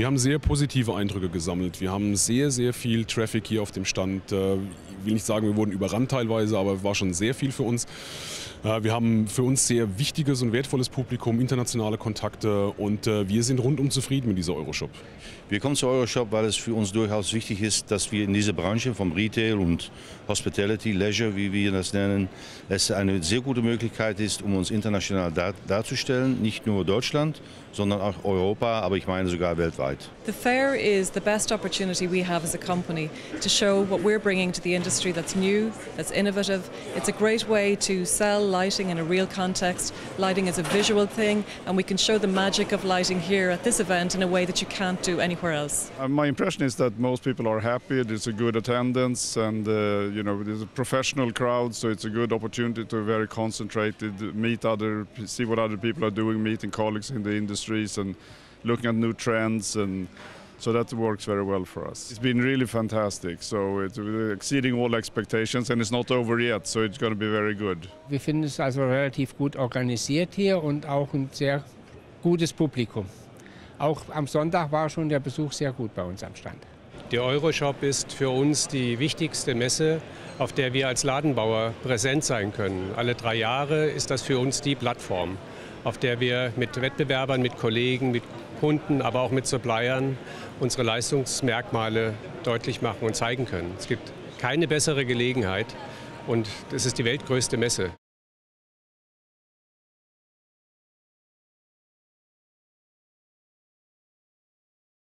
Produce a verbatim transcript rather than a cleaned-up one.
Wir haben sehr positive Eindrücke gesammelt. Wir haben sehr, sehr viel Traffic hier auf dem Stand. Ich will nicht sagen, wir wurden überrannt teilweise, aber war schon sehr viel für uns. Wir haben für uns sehr wichtiges und wertvolles Publikum, internationale Kontakte und wir sind rundum zufrieden mit dieser Euroshop. Wir kommen zu Euroshop, weil es für uns durchaus wichtig ist, dass wir in dieser Branche vom Retail und Hospitality, Leisure, wie wir das nennen, es eine sehr gute Möglichkeit ist, um uns international dar darzustellen. Nicht nur Deutschland, sondern auch Europa, aber ich meine sogar weltweit. The fair is the best opportunity we have as a company to show what we're bringing to the industry that's new, that's innovative. It's a great way to sell lighting in a real context. Lighting is a visual thing, and we can show the magic of lighting here at this event in a way that you can't do anywhere else. Uh, my impression is that most people are happy. There's a good attendance, and uh, you know, there's a professional crowd, so it's a good opportunity to very concentrated meet other, see what other people are doing, meeting colleagues in the industries, and looking at new trends, and so that works very well for us. It's been really fantastic, so it's exceeding all expectations, and it's not over yet, so it's going to be very good. Wir finden es also relativ gut organisiert hier und auch ein sehr gutes Publikum. Auch am Sonntag war schon der Besuch sehr gut bei uns am Stand. Die Euroshop ist für uns die wichtigste Messe, auf der wir als Ladenbauer präsent sein können. Alle drei Jahre ist das für uns die Plattform, auf der wir mit Wettbewerbern, mit Kollegen, mit Kunden, aber auch mit Suppliern unsere Leistungsmerkmale deutlich machen und zeigen können. Es gibt keine bessere Gelegenheit und es ist die weltgrößte Messe.